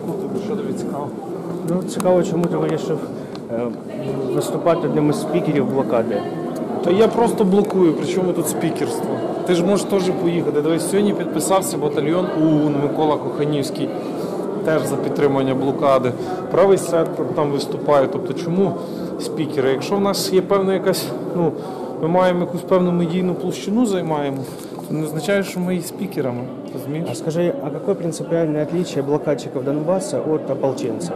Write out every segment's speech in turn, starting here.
Що тобі цікаво? Ну, цікаво, чому ти вирішив виступати одним із спікерів блокади. Та я просто блокую, причому тут спікерство. Ти ж можеш теж поїхати. Дивись, сьогодні підписався батальйон ОУН Микола Коханівський, теж за підтримання блокади. Правий сектор там виступає. Тобто чому спікери? Якщо в нас є певна якась, ми маємо якусь певну медійну площину займаємо, це не означає, що ми є спікерами. Розумієш? А скажи, а какое принципиальное отличие блокадчиков Донбасса от ополченцев?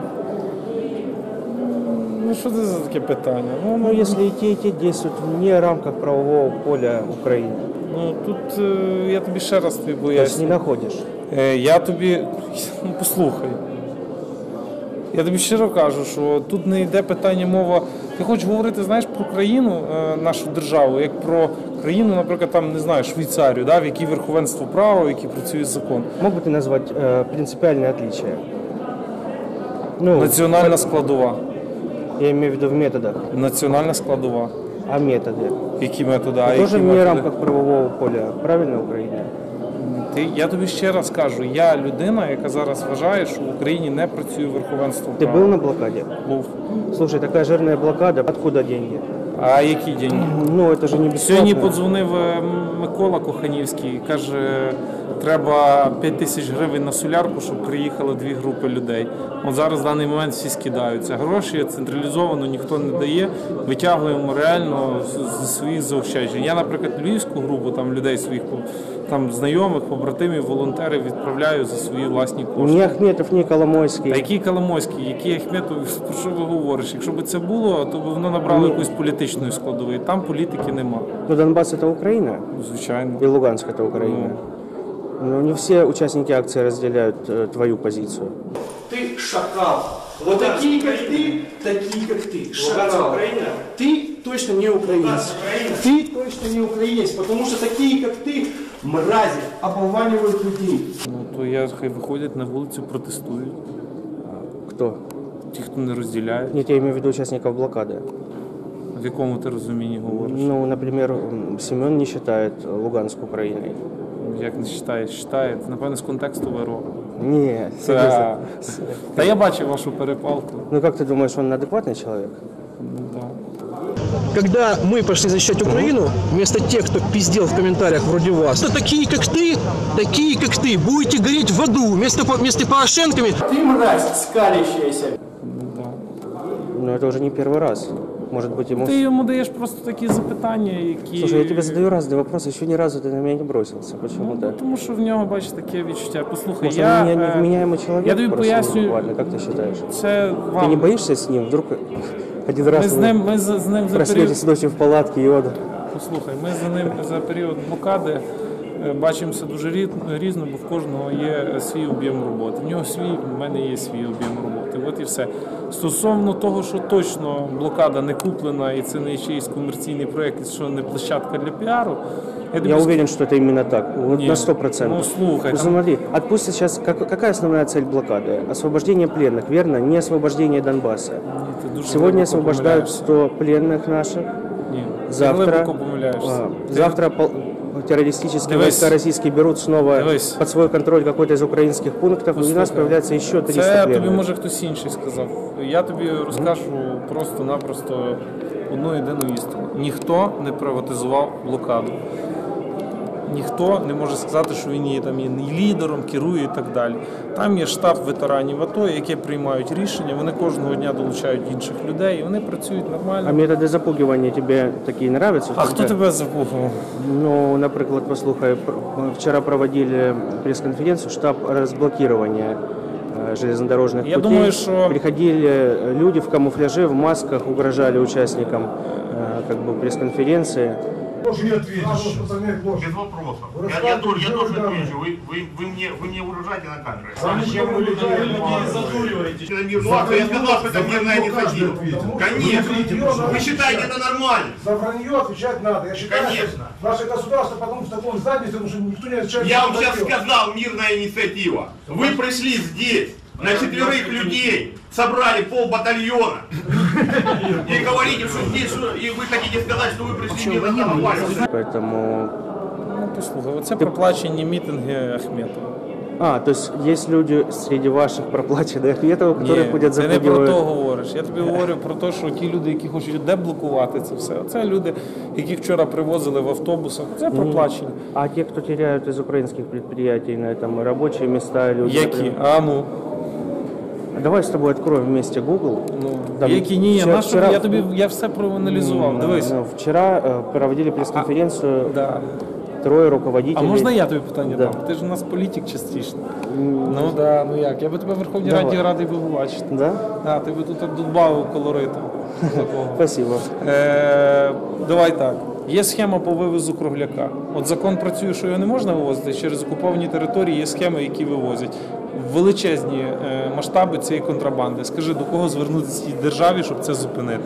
Ну що це за таке питання? Ну, если и те действуют вне рамках правового поля Украины. Ну тут я тобі ще раз тобі То есть поясню. не находишь? Я тобі, послухай, я тобі щиро кажу, що тут не йде питання мова. Ти хочеш говорити, знаєш, про країну, нашу державу, як про країну, наприклад, там, не знаю, Швейцарію, да, в якій верховенство права, в якій працює закон. Мог бы ты назвать принципиальное отличие? Ну, Національна складова. я имею в виду в методах. Національна складова. А методы? Які методи? Тоже які вне методи? рамках правового поля, правильно, Украина? Я тобі ще раз кажу, я людина, яка зараз вважає, що в Україні не працює верховенство Ты права. был на блокаде? Був. Слушай, такая жирная блокада, откуда деньги? А які деньги? Ну, это же не бесплатно. Сьогодні подзвонив Микола Коханівський і каже, треба 5 тисяч гривень на солярку, щоб приїхали 2 групи людей. От зараз в даний момент всі скидаються. Гроші централізовано ніхто не дає, витягуємо реально зі своїх заощаджень. Я, наприклад, львівську групу, там людей своїх, там знайомих, побратимів, волонтерів відправляю за свої власні кошти. Ні Ахметов, ні Коломойський. Та який Коломойський, який Ахметов, про що ви говориш? Якщо б це було, то б воно набрало якоїсь політичної складової. Там політики нема. Ну, Донбасс это Украина, Звичайно. и Луганск это Украина. Но не все участники акции разделяют твою позицию. Ты шакал. Вот такие, как ты, шакал. Ты точно не украинец. Ты точно не украинец, потому что такие, как ты, мрази, оболванивают людей. Ну то хай виходять на вулицю, протестують. Кто? Ті, хто не розділяє. Нет, я имею в виду участников блокады. В якому ти розумінні говориш? Ну, например, Семен не считает Луганск Украиной. Як не читає, напевно, з контексту ВРО. Нет, серьезно. Та я бачив вашу перепалку. Ну, как ты думаешь, он адекватный человек? Да. Когда мы пошли защищать Украину, вместо тех, кто пиздел в комментариях вроде вас, то такие, как ты, будете гореть в аду вместо Порошенками. Ты мразь, скалящаяся. Ну, это уже не первый раз. Может быть, ему... Ти йому даєш просто такі запитання, які... Слушай, я тебе задаю разные вопросы, еще ни разу ты на меня не бросился. Почему-то. Тому що в нього, бачиш, таке відчуття. Послухай, Может, он невменяемый человек? я тобі просто пояснюю, буквально, как ты считаешь? це вам... Ты не боишься с ним? Вдруг один Ми раз з ним за період... проснетесь ночью в палатке, и он... Послухай, ми за ним за період блокади бачимося дуже різно, бо в кожного є свій об'єм роботи. В нього свій, в мене є свій об'єм роботи. От і все. Стосовно того, що точно блокада не куплена і це не чийсь комерційний проєкт, і що не площадка для піару. Я уверен, что это именно так. Вот Нет. на 100%. Ну, слухай, Ну, там- смотри, отпустят сейчас... Какая основная цель блокады? Освобождение пленных, верно? Не освобождение Донбасса. Ти дуже Сегодня глибоко освобождают помиляєшся. 100 пленных наших. Ні, ти Завтра, глибоко помиляєшся. завтра террористические Дивись. войска российские берут снова Дивись. под свой контроль какой-то из украинских пунктов, и у нас Послухай. появляется еще 300 Це пленных. тобі може хтось інший сказав. Я тобі розкажу просто-напросто одну єдину істину. Ніхто не приватизував блокаду. Ніхто не може сказати, що він є там є лідером, керує і так далі. Там є штаб ветеранів АТО, які приймають рішення, вони кожного дня долучають інших людей, і вони працюють нормально. А методы запугивания тебе такие нравятся? А хто тебе запугав? Ну, наприклад, послухай, вчера проводили пресс-конференцию, штаб разблокирования железнодорожных Я путей. думаю, что- Приходили люди в камуфляже, в масках, угрожали участникам пресс-конференции. Без вопросов. Я тоже отвечу. Вы мне угрожаете на камеру. Зачем вы людей задуриваете? Это мирная. Я сказал, что это мирная инициатива. Конечно. Вы считаете это нормально? За вранье отвечать надо. Я считаю, Конечно. что наше государство потом в таком заднице, потому что никто не отвечает. Я за вам сейчас вранье. сказал, мирная инициатива. Вы пришли здесь, на 4 людей, собрали полбатальона. И говорите, что здесь, и вы хотите сказать, что вы пришли мирно самовольно. Поэтому Ну, послухай, оце проплачені мітинги Ахметова. То есть есть люди среди ваших проплаченных ветов, которые Ні, ходят за ти не про пределы. то говориш. Я тобі говорю про те, що ті люди, які хочуть деблокувати це все, це люди, яких вчора привозили в автобусах, це проплачені. А те, кто теряют из украинских предприятий на этом рабочие места, люди. Які? например. А ну. Давай с тобой откроем вместе Google. Там Які ні, вчера- на що я все проаналізував. Дивись. Вчера проводили пресс-конференцию Да. трое А руководителей. можна я тобі питання Да. дам? Ти ж у нас політик частіше. Ну да, ну як? Я би тебе в Верховній Давай. Раді радий би побачити. Да? А, ти би тут додбав колориту. Такого. Спасибо. Давай так. Є схема по вивозу кругляка. От закон працює, що його не можна вивозити. Через окуповані території є схеми, які вивозять. Величезні масштаби цієї контрабанди. Скажи, до кого звернутися цій державі, щоб це зупинити?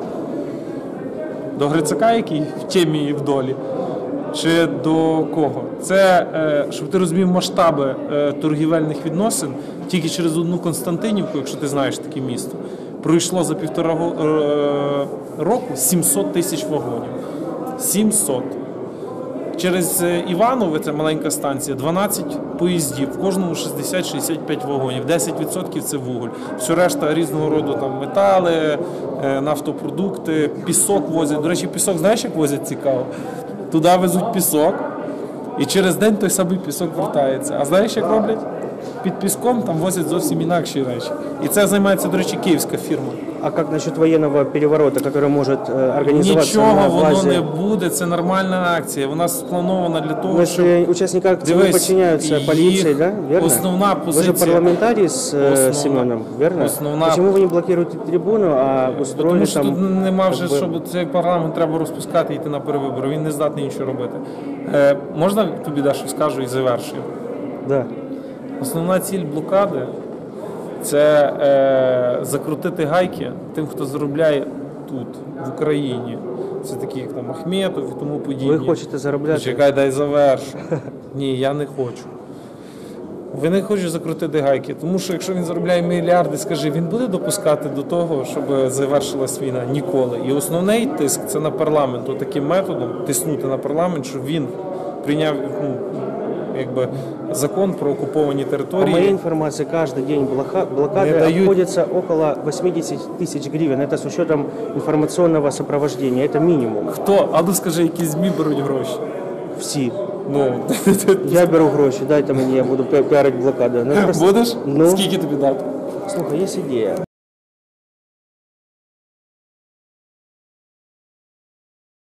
До Грицака, який в темі і в долі? Чи до кого? Це, щоб ти розумів масштаби торгівельних відносин, тільки через одну Константинівку, якщо ти знаєш таке місто, пройшло за 1,5 року 700 тисяч вагонів. 700. Через Іванове, це маленька станція, 12 поїздів, в кожному 60-65 вагонів, 10% це вуголь. Все решта різного роду там метали, нафтопродукти, пісок возять. До речі, пісок, знаєш, як возять цікаво? Туди везуть пісок, і через день той самий пісок вертається. А знаєш, як роблять? Під піском там возять зовсім інакші речі. І це займається, до речі, київська фірма. А как насчет военного переворота, который может организоваться Нічого на воно базе? не буде, це нормальна акція. Вона спланована для того, Но щоб... если участники акции не подчиняются полиции, їх да? Верно? основна Вы позиція... же парламентарий с Семеном, верно? Основна- Почему вы не блокируете трибуну, а устроили Тому що там... тут нема вже, как бы- щоб цей парламент треба розпускати і йти на перевибори. Він не здатний нічого робити. Можна тобі дещо скажу і завершую? Да. Основна ціль блокади – це закрутити гайки тим, хто заробляє тут, в Україні. Це такі, як там Ахметов і тому подібні. Ви хочете заробляти? Чекай, дай завершу. Ні, я не хочу. Вони хочуть закрутити гайки, тому що якщо він заробляє мільярди, скажи, він буде допускати до того, щоб завершилась війна? Ніколи. І основний тиск – це на парламент. Таким методом тиснути на парламент, щоб він прийняв закон про окуповані По території. моей информации, каждый день блокады Не дают- обходится около 80 тысяч гривен. Это с учетом информационного сопровождения. Это минимум. Хто? А ну скажи, які ЗМІ беруть гроші? Всі. Ну, Я беру гроші, дайте мені, я буду піарити блокаду. Ну, просто- будеш? Ну. Скільки тобі дати? Слухай, є ідея.